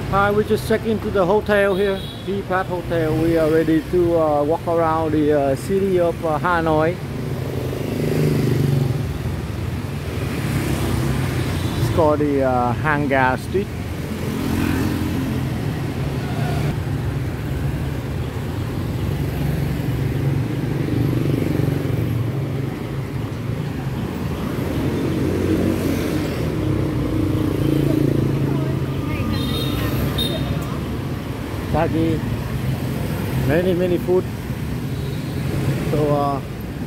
Hi, we just checked into the hotel here, P-Pad Hotel. We are ready to walk around the city of Hanoi. It's called the Hang Ga Street. Sagi, many food. So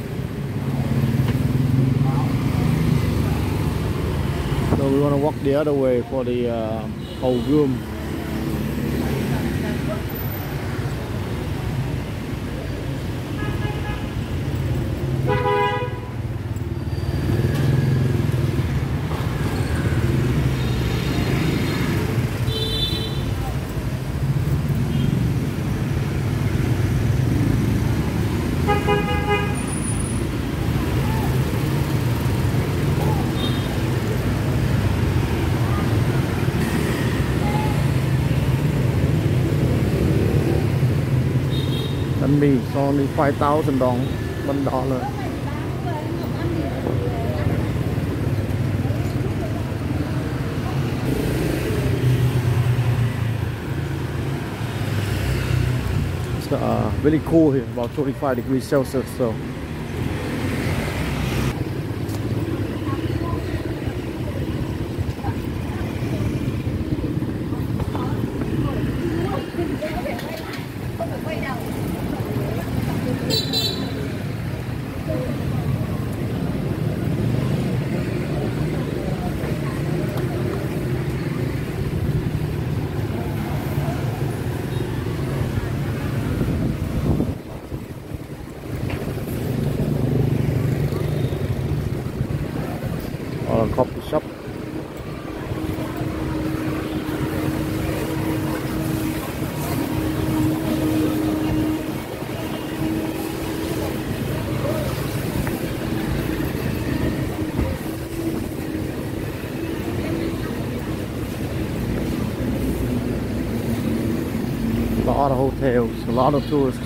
so we want to walk the other way for the Hồ Gươm. Bánh mì only $5,000 $1. It's really cool here, about 25 degrees Celsius. So or a coffee shop. A lot of hotels, a lot of tourists.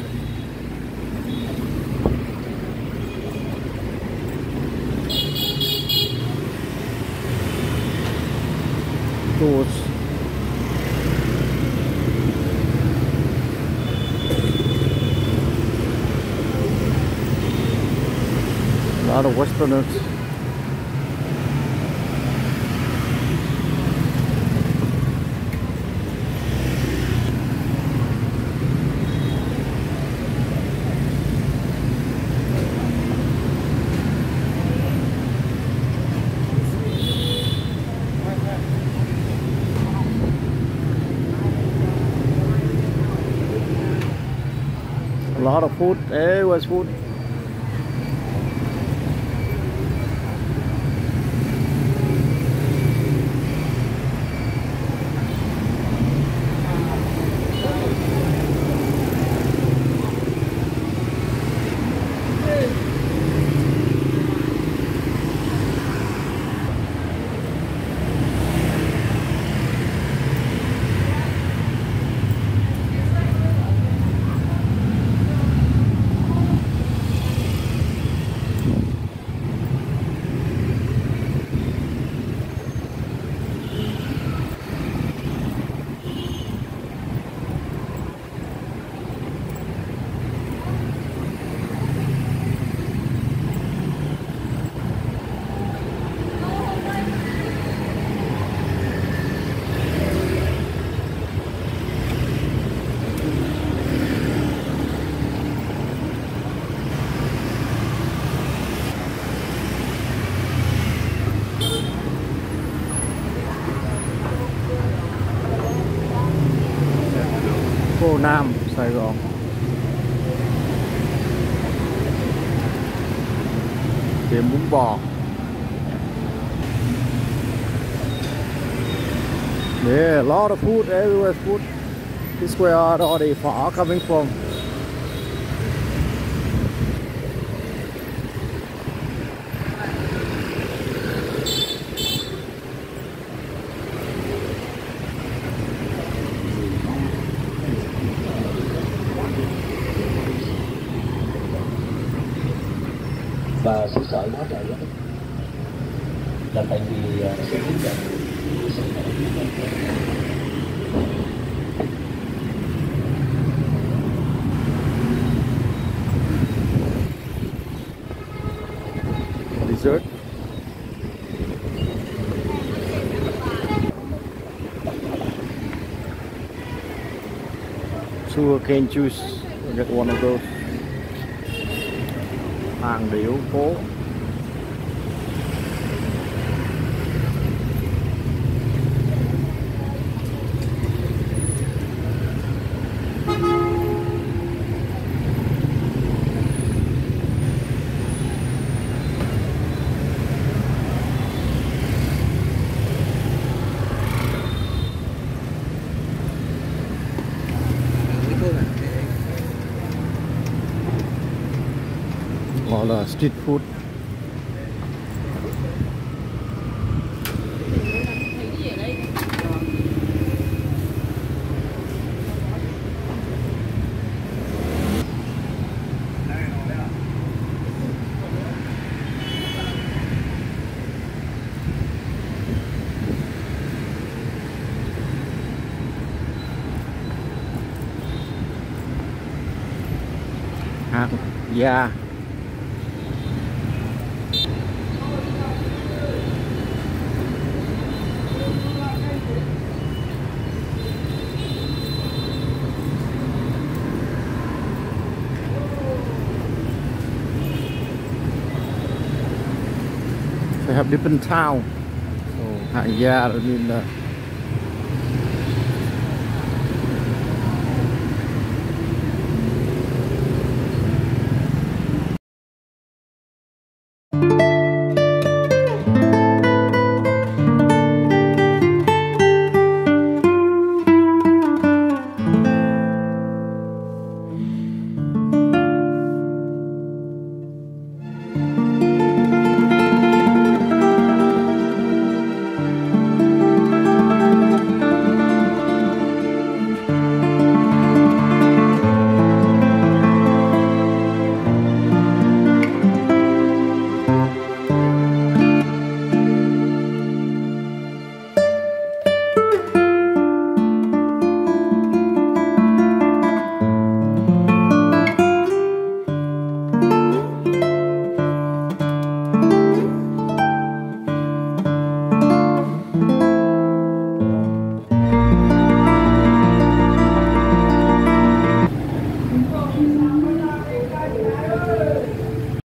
A lot of Westerners. A lot of food, everywhere's food. Cô Nam, Sài Gòn. Tiệm bún bò. Yeah, a lot of food, everywhere food. This is where all the phở coming from. hỗ trợ quá trời quá đất. Là tại vì sẽ hướng dẫn dessert. Sugarcane juice. I got one of those. Hàng điểu phố. Gọi là street food. Hạt da. They have different town. So hạng gia nên là